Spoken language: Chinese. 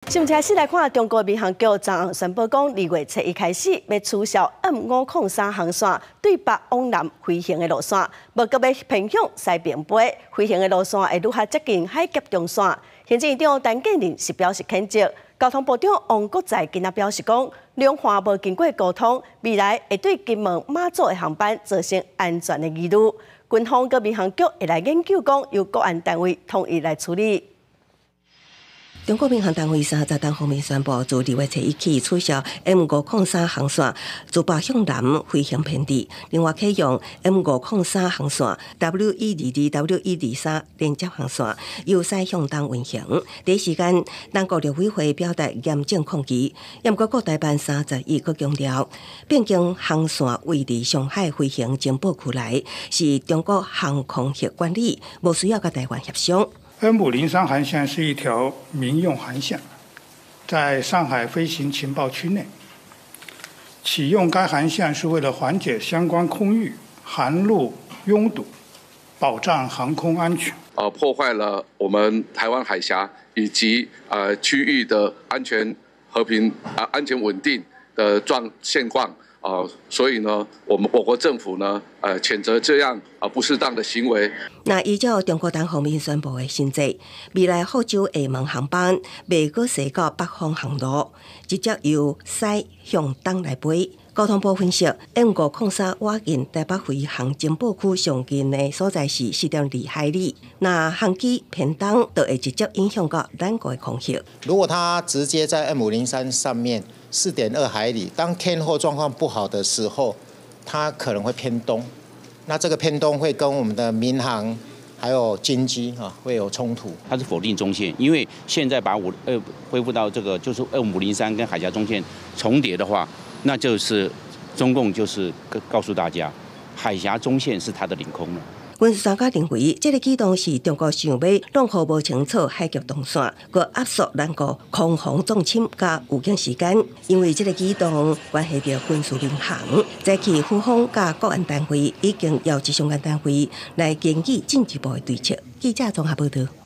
新闻先来看中国民航局昨暗宣布讲，2月7日开始要取消 M503航线对北往南飞行的路线，无阁要偏向西边飞，飞行的路线会愈较接近海峡中线。行政院长陈建仁是表示谴责，交通部长王国材今仔表示讲，两岸无经过沟通，未来会对金门、马祖的航班造成安全的疑虑。军方跟民航局会来研究讲，由国安单位统一来处理。 中国民航单位3日单方面宣布，自2月7日起取消 M503航线自北向南飞行偏地，另外启用 M503航线 W122、W123连接航线由西向东运行。第一时间，中国陆委会表达严正抗议。不过国台办3日阁强调，边境航线位伫上海飞行经保区内，是中国航空业管理，无需要甲台湾协商。 M503航线是一条民用航线，在上海飞行情报区内。启用该航线是为了缓解相关空域航路拥堵，保障航空安全。 破坏了我们台湾海峡以及区域的安全和平安全稳定的现况。 所以呢，我国政府呢，谴责这样不适当的行为。 那依照中国单方面宣布的新制，未来福州厦门航班袂阁驶到北方航路，直接由西向东来飞。交通部分析 ，M503挖进台北飞航经保区上近的所在是4.2海里，那航机偏东就会直接影响到咱国的空气。 如果它直接在 M503上面。 4.2海里，当天候状况不好的时候，它可能会偏东。那这个偏东会跟我们的民航还有经济会有冲突。 它是否定中线，因为现在把恢复到这个就是M503跟海峡中线重叠的话，那就是中共就是告诉大家，海峡中线是它的领空了。 军事专家认为，这个举动是中国想要弄好不清楚海峡动线，佮压缩咱国空防重侵加预警时间。因为这个举动关系到军事民航，早起军方甲国安单位已经邀集相关单位来研议进一步的对策。记者综合报道。